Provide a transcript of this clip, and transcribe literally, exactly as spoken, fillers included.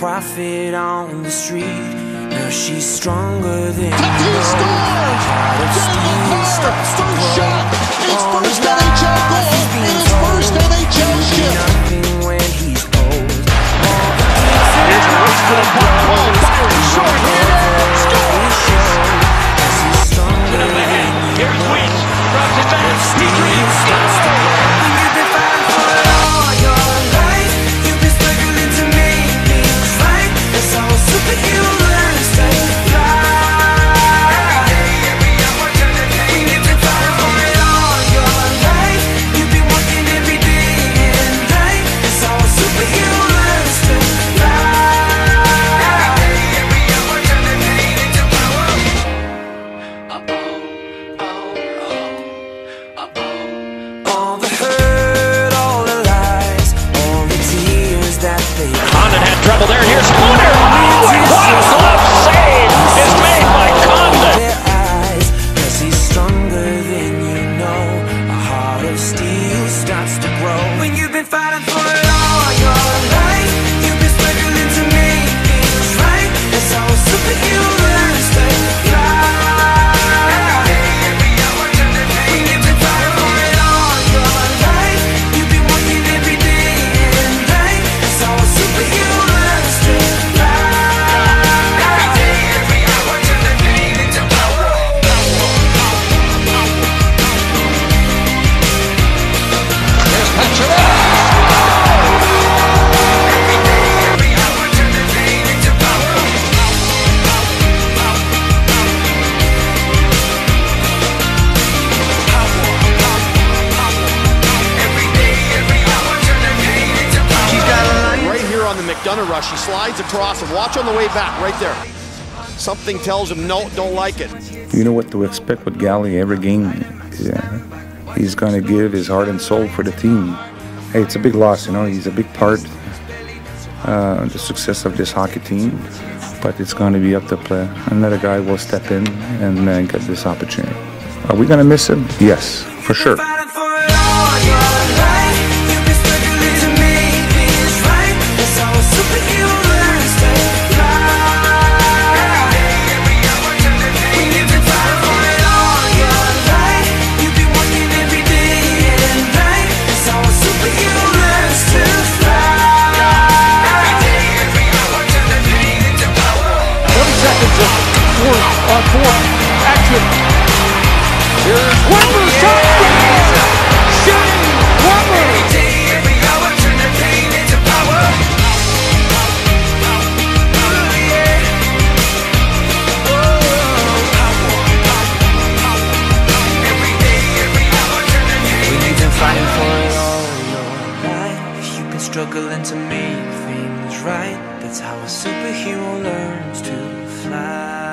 prophet on the street. Now she's stronger than you He know. scores! Heart of steel starts to First grow. shot! His All first his N H L life goal he's in been his told first N H L he'll be shift. nothing when he's old. All the Here's Woods to the puck. Ball fired short. Hit it! Scores! as he's stronger than you know. Here's Weeks, drops it back, he dreams, Starts to grow. When you've been fighting for it all your life, you've been struggling to make things right. That's how a superhero learns to fly. When you've been fighting for it all your life, you've been working every day and night. That's how a superhero learns to fly. All the hurt, all the lies, all the tears that they Condon had trouble there, and here's Spooner. Oh, and what a glove save is made by Condon. their eyes, 'cause he's stronger than you know. A heart of steel starts to grow. When you've been fighting for it all your life, you've been struggling to make things right. That's how a superhero learns to fly. When you've been fighting for it all your life, you've been working every day and night. That's how a superhero learns to fly. Here's Pacioretty. Right here on the McDonough rush, he slides across and watch on the way back, right there. Something tells him no, don't like it. You know what to expect with Gally. Every game, yeah, he's going to give his heart and soul for the team. Hey, it's a big loss, you know. He's a big part uh, of the success of this hockey team. But it's going to be up to play. Another guy will step in and uh, get this opportunity. Are we going to miss him? Yes, for sure. Fighting for it all your life, you've been struggling to make things right. That's how a superhero learns to fly. When you've been fighting for it all your life, you've been working every day and night. That's how a superhero learns to fly. twenty seconds of four on four. Action. Here's Weber. Shot. Shooting. Weber. Every day, every hour, turn the pain into power. Oh, yeah. Every day, every hour, turn the pain into power. When you've been fighting for it all your life, you've been struggling to make things right. That's how a superhero learns to fly.